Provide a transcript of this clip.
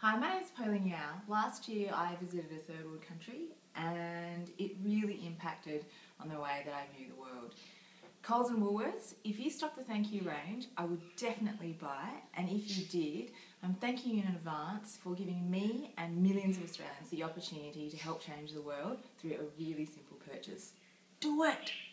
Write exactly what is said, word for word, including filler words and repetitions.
Hi, my name is Thankyou. Last year I visited a third world country and it really impacted on the way that I view the world. Coles and Woolworths, if you stock the Thankyou range, I would definitely buy it, and if you did, I'm thanking you in advance for giving me and millions of Australians the opportunity to help change the world through a really simple purchase. Do it!